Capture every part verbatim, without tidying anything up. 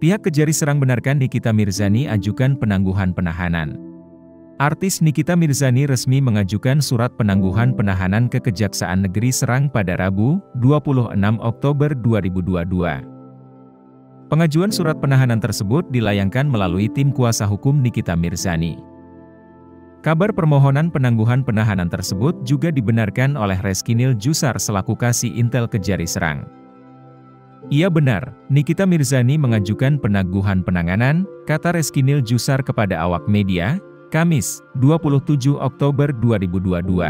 Pihak Kejari Serang benarkan Nikita Mirzani ajukan penangguhan penahanan. Artis Nikita Mirzani resmi mengajukan surat penangguhan penahanan ke Kejaksaan Negeri Serang pada Rabu, dua puluh enam Oktober dua ribu dua puluh dua. Pengajuan surat penahanan tersebut dilayangkan melalui tim kuasa hukum Nikita Mirzani. Kabar permohonan penangguhan penahanan tersebut juga dibenarkan oleh Reskinil Jusar selaku Kasih Intel Kejari Serang. Iya benar, Nikita Mirzani mengajukan penangguhan penanganan, kata Reskinil Jusar kepada awak media, Kamis, dua puluh tujuh Oktober dua ribu dua puluh dua.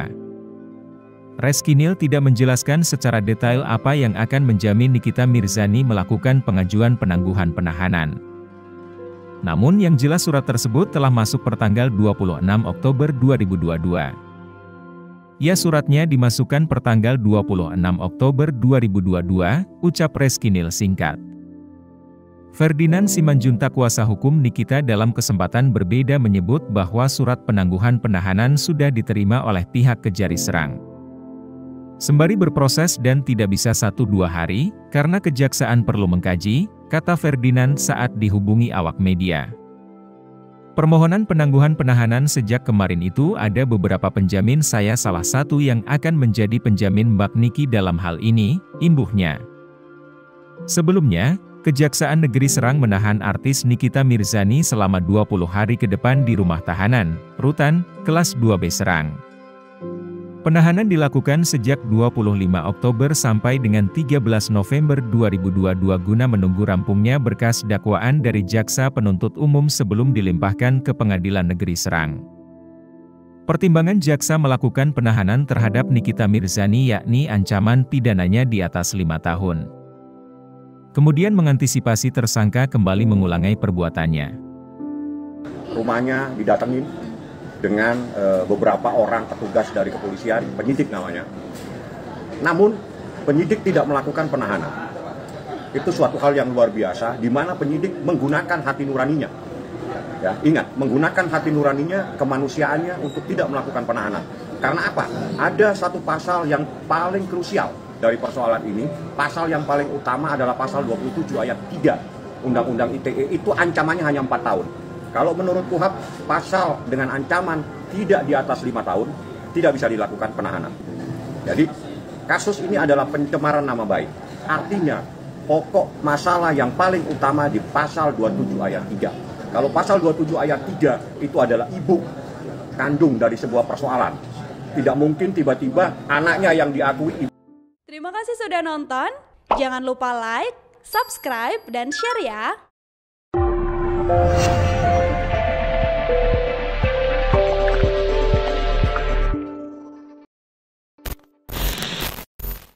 Reskinil tidak menjelaskan secara detail apa yang akan menjamin Nikita Mirzani melakukan pengajuan penangguhan penahanan. Namun yang jelas surat tersebut telah masuk pertanggal dua puluh enam Oktober dua ribu dua puluh dua. Ya, suratnya dimasukkan pertanggal dua puluh enam Oktober dua ribu dua puluh dua, ucap Reskinil singkat. Ferdinand Simanjuntak kuasa hukum Nikita dalam kesempatan berbeda menyebut bahwa surat penangguhan penahanan sudah diterima oleh pihak Kejari Serang. Sembari berproses dan tidak bisa satu dua hari, karena kejaksaan perlu mengkaji, kata Ferdinand saat dihubungi awak media. Permohonan penangguhan penahanan sejak kemarin itu ada beberapa penjamin, saya salah satu yang akan menjadi penjamin Mbak Niki dalam hal ini, imbuhnya. Sebelumnya, Kejaksaan Negeri Serang menahan artis Nikita Mirzani selama dua puluh hari ke depan di rumah tahanan, Rutan, kelas dua B Serang. Penahanan dilakukan sejak dua puluh lima Oktober sampai dengan tiga belas November dua ribu dua puluh dua guna menunggu rampungnya berkas dakwaan dari Jaksa Penuntut Umum sebelum dilimpahkan ke Pengadilan Negeri Serang. Pertimbangan jaksa melakukan penahanan terhadap Nikita Mirzani yakni ancaman pidananya di atas lima tahun. Kemudian mengantisipasi tersangka kembali mengulangi perbuatannya. Rumahnya didatengin dengan e, beberapa orang petugas dari kepolisian, penyidik namanya. Namun, penyidik tidak melakukan penahanan. Itu suatu hal yang luar biasa, di mana penyidik menggunakan hati nuraninya. Ya, ingat, menggunakan hati nuraninya, kemanusiaannya untuk tidak melakukan penahanan. Karena apa? Ada satu pasal yang paling krusial dari persoalan ini, pasal yang paling utama adalah pasal dua puluh tujuh ayat tiga Undang-Undang I T E, itu ancamannya hanya empat tahun. Kalau menurut K U H A P, pasal dengan ancaman tidak di atas lima tahun, tidak bisa dilakukan penahanan. Jadi, kasus ini adalah pencemaran nama baik. Artinya, pokok masalah yang paling utama di pasal dua puluh tujuh ayat tiga. Kalau pasal dua puluh tujuh ayat tiga itu adalah ibu kandung dari sebuah persoalan. Tidak mungkin tiba-tiba anaknya yang diakui ibu. Terima kasih sudah nonton. Jangan lupa like, subscribe, dan share ya.